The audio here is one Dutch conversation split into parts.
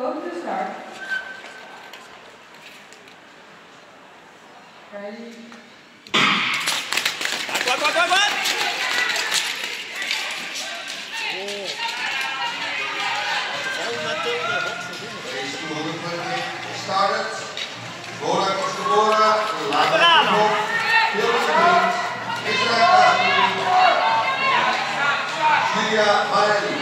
Go to the start. Ready? Wat? Started. Bola kost bola. Laat op. Heel goed. Israël. Julia Varelli.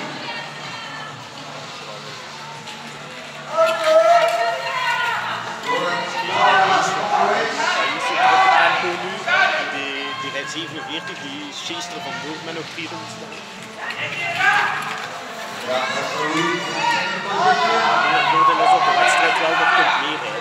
Die rijdt 47, die schiest er vandoor met nog 400 staan. Ja, dat is goed. Die is op de wedstrijd wel wat komt meer.